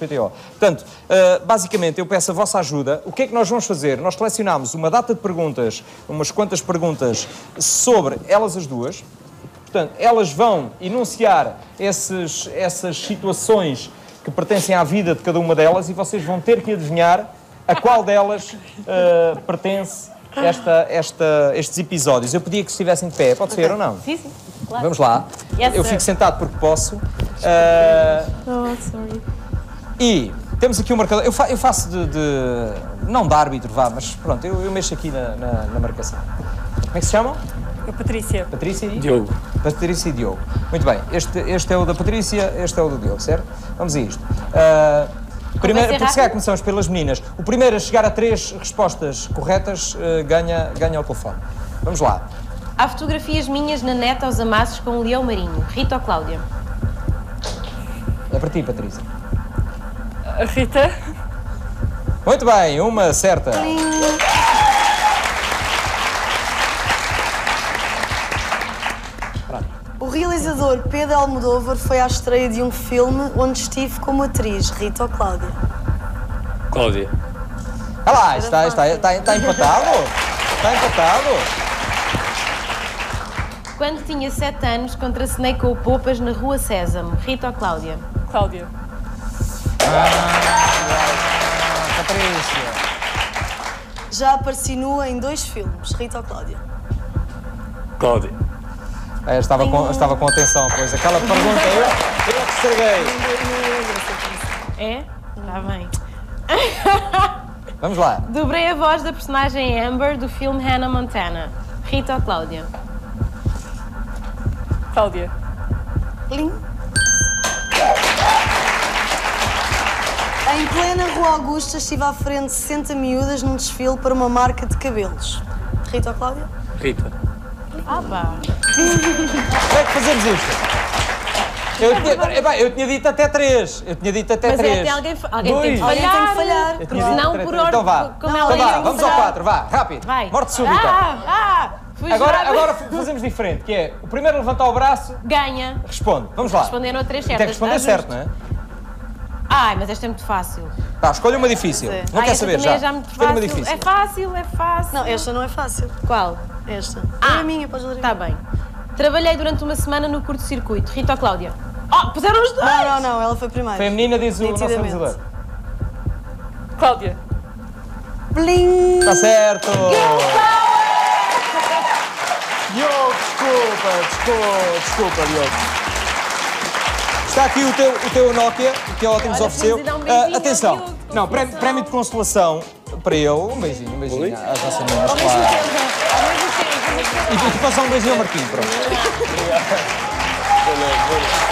PTO. Portanto, basicamente, eu peço a vossa ajuda. O que é que nós vamos fazer? Nós selecionámos uma data de perguntas, umas quantas perguntas sobre elas as duas. Portanto, elas vão enunciar essas situações que pertencem à vida de cada uma delas e vocês vão ter que adivinhar a qual delas pertence estes episódios. Eu pedia que estivessem de pé, pode ser ou não? Sim, sim, claro. Vamos lá. Yes, eu sir. fico sentado porque posso. Sorry. E temos aqui um marcador. Eu faço não de árbitro, vá, mas pronto, eu mexo aqui na marcação. Como é que se chamam? Patrícia. Patrícia e? Diogo. Patrícia e Diogo. Muito bem, este é o da Patrícia, este é o do Diogo, certo? Vamos a isto. Primeiro, porque se calhar começamos pelas meninas. O primeiro a chegar a 3 respostas corretas ganha o telefone. Vamos lá. Há fotografias minhas na net aos amassos com um leão marinho. Rita ou Cláudia? É para ti, Patrícia. Rita. Muito bem, uma certa. O realizador Pedro Almodóvar foi à estreia de um filme onde estive como atriz, Rita ou Cláudia? Cláudia. Ah lá, está empatado. Está empatado. Quando tinha 7 anos, contracenei com o Poupas na Rua Sésamo. Rita ou Cláudia? Cláudia. Patrícia. Já apareci nua em 2 filmes, Rita ou Cláudia? Cláudia. Estava com atenção, pois aquela pergunta eu que estraguei. É? Está bem. Vamos lá. Dobrei a voz da personagem Amber do filme Hannah Montana. Rita ou Cláudia? Cláudia. Plim. Em plena Rua Augusta, estive à frente de 60 miúdas num desfile para uma marca de cabelos. Rita ou Cláudia? Rita. Ah, pá. Como é que fazemos isto? Eu tinha dito até 3. Eu tinha dito até Mas 3. é até alguém tem que Alguém tem que falhar. Eu tinha dito Senão, até por 3. ordem, Então vá. como Então ela vá, ia vamos ao 4, vá, rápido. Vai. Morte súbita. Fui Agora fazemos diferente, que é o primeiro a levantar o braço, ganha. responde. Vamos lá. Responderam a 3 Tem certas. que responder está certo, justo. não é? Ai, mas esta é muito fácil. Tá, escolha uma difícil. Não quer esta saber também já. é muito Escolha uma fácil. difícil. É fácil. Não, esta não é fácil. Qual? Esta. É a minha, podes ler. Está bem. Trabalhei durante uma semana no curto-circuito. Rita ou Cláudia? Oh, puseram os dois! Não, ela foi primeiro. Foi a menina, diz o nosso Nitidamente. realizador. Cláudia. Plim! Está certo! Diogo, desculpa, Diogo. Está aqui o teu Nokia, que é ótimo, nos Olha, ofereceu. podemos ir dar um beijinho ao Atenção, Diogo, de não, consolação. prémio de consolação para ele. Um beijinho às nossas meninas, claro. E passar um beijinho ao Marquinhos, pronto.